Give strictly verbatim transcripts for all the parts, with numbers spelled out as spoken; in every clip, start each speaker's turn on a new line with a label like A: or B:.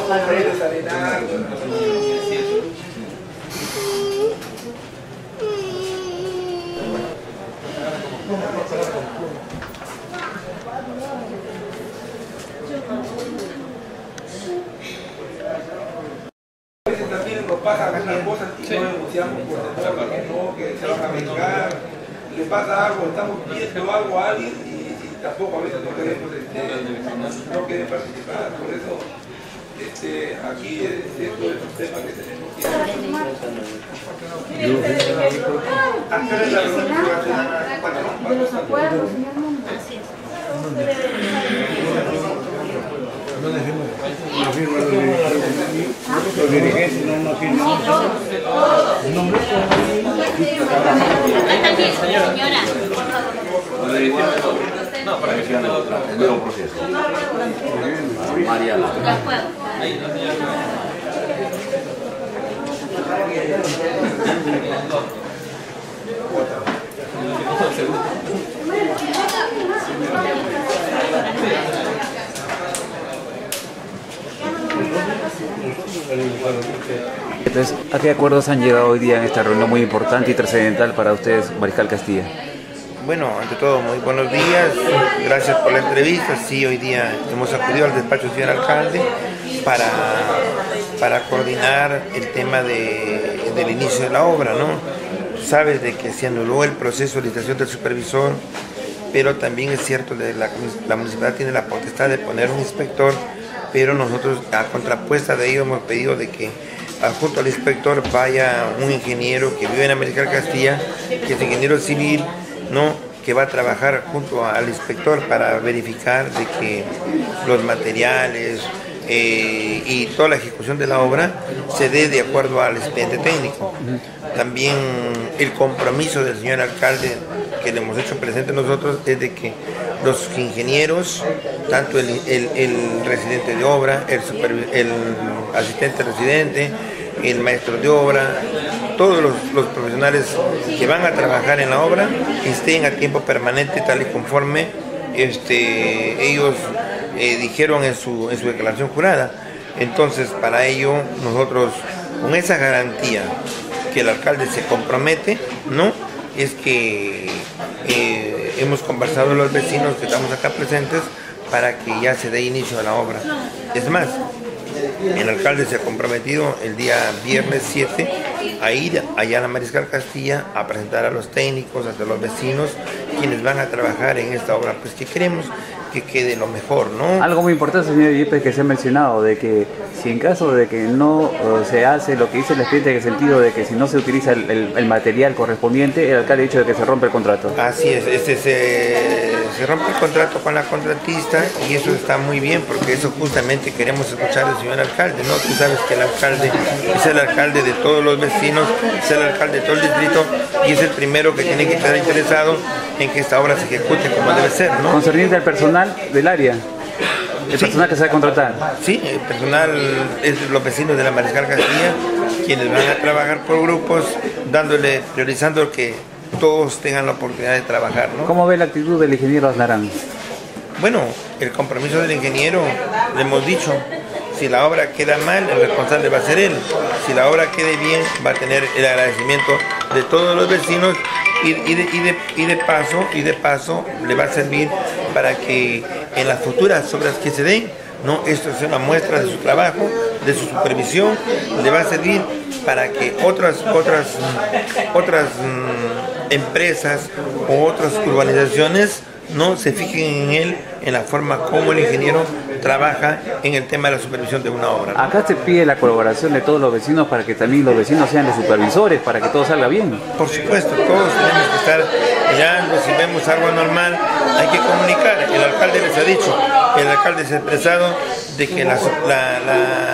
A: También nos pasa algunas cosas y no negociamos por temor que no, que se van a vengar, le pasa algo, estamos pidiendo algo a alguien y, y tampoco a veces no queremos, este, no quieren participar, por eso este, aquí esto es un tema que tenemos que hacer la reunión
B: de los acuerdos, así es.
C: No decimos, no firma los dirigentes, los dirigentes no nos firman.
B: Acá también, señora.
D: No, para que sigan el nuevo proceso. Mariana.
E: Entonces, ¿a qué acuerdos han llegado hoy día en esta reunión muy importante y trascendental para ustedes, Mariscal Castilla?
F: Bueno, ante todo, muy buenos días, gracias por la entrevista. Sí, hoy día hemos acudido al despacho del señor alcalde para, para coordinar el tema de, del inicio de la obra, ¿no? Sabes de que se anuló el proceso de licitación del supervisor, pero también es cierto que la, la municipalidad tiene la potestad de poner un inspector, pero nosotros a contrapuesta de ello hemos pedido de que junto al inspector vaya un ingeniero que vive en Mariscal Castilla, que es ingeniero civil, ¿no?, que va a trabajar junto al inspector para verificar de que los materiales eh, y toda la ejecución de la obra se dé de acuerdo al expediente técnico. También el compromiso del señor alcalde que le hemos hecho presente nosotros es de que los ingenieros, tanto el, el, el residente de obra, el, super, el asistente residente, el maestro de obra, todos los, los profesionales que van a trabajar en la obra estén a tiempo permanente tal y conforme este, ellos eh, dijeron en su, en su declaración jurada. Entonces, para ello, nosotros, con esa garantía que el alcalde se compromete, ¿no?, es que eh, hemos conversado con los vecinos que estamos acá presentes para que ya se dé inicio a la obra. Es más, el alcalde se ha comprometido el día viernes siete a ir allá a la Mariscal Castilla a presentar a los técnicos, a los vecinos, quienes van a trabajar en esta obra, pues que queremos que quede lo mejor, ¿no?
E: Algo muy importante, señor Yepes, que se ha mencionado, de que si en caso de que no uh, se hace lo que dice el expediente, en el sentido de que si no se utiliza el, el, el material correspondiente, el alcalde ha dicho de que se rompe el contrato.
F: Así es, este se, se rompe el contrato con la contratista y eso está muy bien, porque eso justamente queremos escuchar al señor alcalde, ¿no? Tú sabes que el alcalde es el alcalde de todos los vecinos, es el alcalde de todo el distrito y es el primero que tiene que estar interesado en que esta obra se ejecute como debe ser, ¿no?
E: Concerniente al personal del área, el
F: sí.
E: personal que se va a contratar.
F: Sí, el personal es los vecinos de la Mariscal Castilla, quienes van a trabajar por grupos, dándole, priorizando que todos tengan la oportunidad de trabajar, ¿no?
E: ¿Cómo ve la actitud del ingeniero Azlarán?
F: Bueno, el compromiso del ingeniero, le hemos dicho, si la obra queda mal, el responsable va a ser él. Si la obra quede bien, va a tener el agradecimiento de todos los vecinos y, y, de, y, de, y de paso, y de paso le va a servir para que en las futuras obras que se den, ¿no?, esto es una muestra de su trabajo, de su supervisión, le va a servir para que otras, otras, otras mmm, empresas o otras urbanizaciones no se fijen en él, en la forma como el ingeniero trabaja en el tema de la supervisión de una obra, ¿no?
E: Acá se pide la colaboración de todos los vecinos para que también los vecinos sean los supervisores, para que todo salga bien.
F: Por supuesto, todos tenemos que estar mirando, si vemos algo anormal, hay que comunicar. El alcalde les ha dicho, el alcalde se ha expresado de que la, la, la,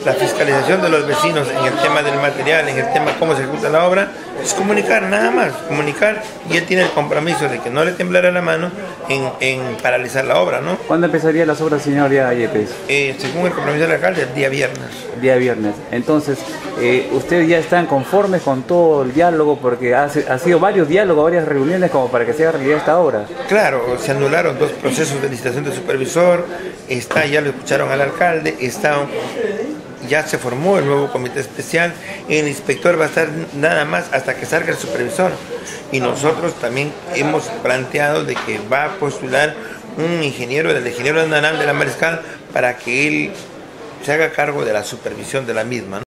F: la fiscalización de los vecinos en el tema del material, en el tema cómo se ejecuta la obra, es comunicar, nada más, comunicar, y él tiene el compromiso de que no le temblará la mano en, en paralizar la obra, ¿no?
E: ¿Cuándo empezarían las obras, señor Yepes?
F: Eh, según el compromiso del alcalde, el día viernes.
E: Día viernes. Entonces, eh, ¿ustedes ya están conformes con todo el diálogo? Porque ha, ha sido varios diálogos, varias reuniones como para que sea realidad esta obra.
F: Claro, se anularon dos procesos de licitación de supervisor, está, ya lo escucharon al alcalde, está, ya se formó el nuevo comité especial, el inspector va a estar nada más hasta que salga el supervisor. Y nosotros también hemos planteado de que va a postular un ingeniero, el ingeniero Nanam de la Mariscal, para que él se haga cargo de la supervisión de la misma, ¿no?